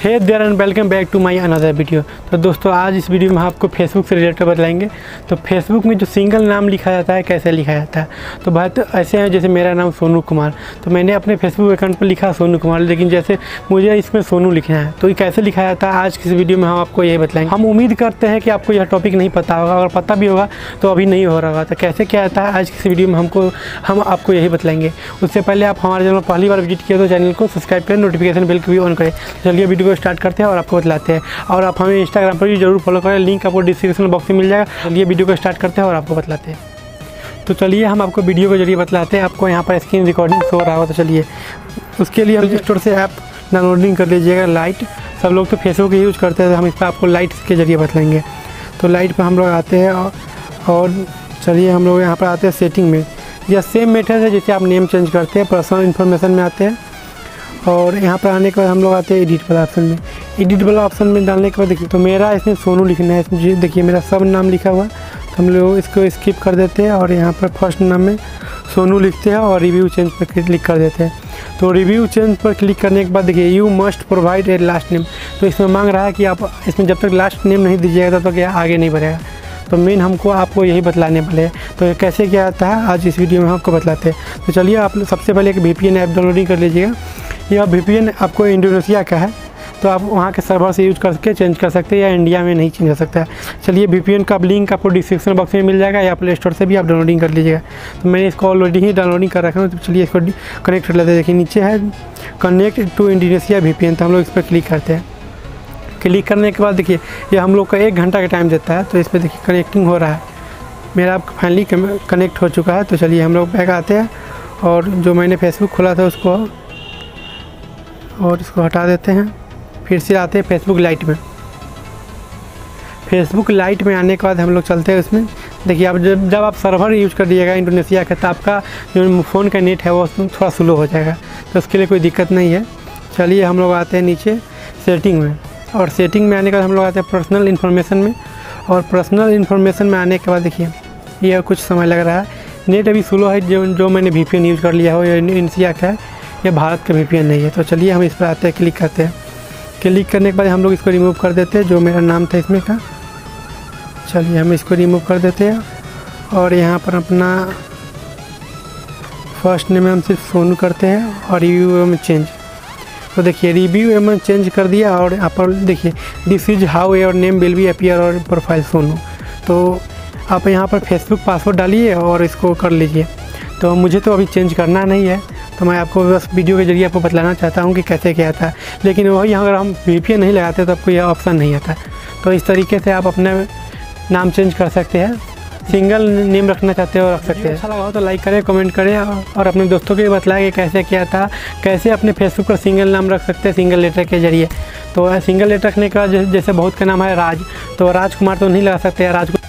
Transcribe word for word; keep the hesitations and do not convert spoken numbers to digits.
Hey there and welcome back to my another video. तो दोस्तों आज इस वीडियो में आपको फेसबुक से रिलेटेड बताएंगे। तो फेसबुक में जो सिंगल नाम लिखा जाता है कैसे लिखा जाता है, तो बात ऐसे है जैसे मेरा नाम सोनू कुमार, तो मैंने अपने फेसबुक अकाउंट पर लिखा सोनू कुमार, लेकिन जैसे मुझे इसमें सोनू लिखना है तो ये कैसे लिखा जाता है आज की इस वीडियो में हम आपको यही बताएंगे। हम उम्मीद करते हैं कि आपको यह टॉपिक नहीं पता होगा, अगर पता भी होगा तो अभी नहीं हो रहा होगा। तो कैसे क्या आता है आज की इस वीडियो में हमको हम आपको यही बताएंगे। उससे पहले आप हमारे चैनल पहली बार विजिट किए तो चैनल को सब्सक्राइब करें, नोटिफिकेशन बेल को भी ऑन करें। चलिए वीडियो को स्टार्ट करते हैं और आपको बतलाते हैं। और आप हमें इंस्टाग्राम पर भी जरूर फॉलो करें, लिंक आपको डिस्क्रिप्शन बॉक्स में मिल जाएगा। चलिए वीडियो को स्टार्ट करते हैं और आपको बतलाते हैं। तो चलिए हम आपको वीडियो के जरिए बतलाते हैं। आपको यहाँ पर स्क्रीन रिकॉर्डिंग शो रहा होगा, तो चलिए उसके लिए हम स्टोर से ऐप डाउनलोडिंग कर लीजिएगा। लाइट सब लोग तो फेसबुक यूज़ करते हैं, तो हम इस पर आपको लाइट के जरिए बतलाएंगे। तो लाइट पर हम लोग आते हैं और, और चलिए हम लोग यहाँ पर आते हैं सेटिंग में। यह सेम मेथड है जैसे आप नेम चेंज करते हैं, पर्सनल इन्फॉर्मेशन में आते हैं और यहाँ पर आने के बाद हम लोग आते हैं एडिट वाला ऑप्शन में। एडिट वाला ऑप्शन में डालने के बाद देखिए तो मेरा इसमें सोनू लिखना है, इसमें देखिए मेरा सब नाम लिखा हुआ है, तो हम लोग इसको स्किप कर देते हैं और यहाँ पर फर्स्ट नाम में सोनू लिखते हैं और रिव्यू चेंज पर क्लिक कर देते हैं। तो रिव्यू चेंज पर क्लिक करने के बाद देखिए you must provide a last name, तो इसमें मांग रहा है कि आप इसमें जब तक लास्ट नेम नहीं दीजिएगा तब तक यह आगे नहीं बढ़ेगा। तो मेन हमको आपको यही बतलाने वाले हैं। तो कैसे क्या आता है आज इस वीडियो में आपको बतलाते हैं। तो चलिए आप सबसे पहले एक V P N app downloading कर लीजिएगा। यह वी पी एन आपको इंडोनेशिया का है, तो आप वहाँ के सर्वर से यूज करके चेंज कर सकते हैं या इंडिया में नहीं चेंज हो सकता है। चलिए वी पी एन का लिंक आपको डिस्क्रिप्शन बॉक्स में मिल जाएगा या प्ले स्टोर से भी आप डाउनलोडिंग कर लीजिएगा। तो मैंने इसको ऑलरेडी ही डाउनलोडिंग कर रखा हूँ, तो चलिए इसको कनेक्ट कर लेते हैं। देखिए नीचे है connect to Indonesia V P N, तो हम लोग इस पर क्लिक करते हैं। क्लिक करने के बाद देखिए ये हम लोग का एक घंटा का टाइम देता है, तो इस पर देखिए कनेक्टिंग हो रहा है। मेरा फाइनली कनेक्ट हो चुका है। तो चलिए हम लोग बैक आते हैं और जो मैंने फेसबुक खोला था उसको और इसको हटा देते हैं। फिर से आते हैं फेसबुक लाइट में। फेसबुक लाइट में आने के बाद हम लोग चलते हैं उसमें। देखिए आप जब जब आप सर्वर यूज कर दिएगा इंडोनेशिया का, तो आपका जो फ़ोन का नेट है वो थोड़ा स्लो हो जाएगा, तो उसके लिए कोई दिक्कत नहीं है। चलिए हम लोग आते हैं नीचे सेटिंग में, और सेटिंग में आने के बाद हम लोग आते हैं पर्सनल इन्फॉर्मेशन में। और पर्सनल इन्फॉर्मेशन में आने के बाद देखिए ये कुछ समय लग रहा है, नेट अभी स्लो है। जो जो मैंने वी पी एन यूज़ कर लिया हो ये इंडोनेशिया का है, ये भारत का वी पी एन नहीं है। तो चलिए हम इस पर आते हैं, क्लिक करते हैं। क्लिक करने के बाद हम लोग इसको रिमूव कर देते हैं, जो मेरा नाम था इसमें का। चलिए हम इसको रिमूव कर देते हैं और यहाँ पर अपना फर्स्ट नेम हम सिर्फ सोनू करते हैं और रिव्यू में चेंज। तो देखिए रिव्यू में चेंज कर दिया और यहाँ पर देखिए this is how your name will be appear और प्रोफाइल सोनू। तो आप यहाँ पर फेसबुक पासवर्ड डालिए और इसको कर लीजिए। तो मुझे तो अभी चेंज करना नहीं है, तो मैं आपको बस वीडियो के जरिए आपको बतलाना चाहता हूँ कि कैसे क्या आता है। लेकिन वही अगर हम वी पी एन नहीं लगाते तो आपको यह ऑप्शन नहीं आता। तो इस तरीके से आप अपना नाम चेंज कर सकते हैं, सिंगल नेम रखना चाहते हो रख सकते हैं। अच्छा लगा हो तो लाइक करें, कमेंट करें और अपने दोस्तों को भी बताएं कि कैसे क्या था, कैसे अपने फेसबुक पर सिंगल नाम रख सकते हैं सिंगल लेटर के जरिए। तो सिंगल लेटर रखने का जैसे बहुत का नाम है राज, तो राजकुमार तो नहीं लगा सकते, राज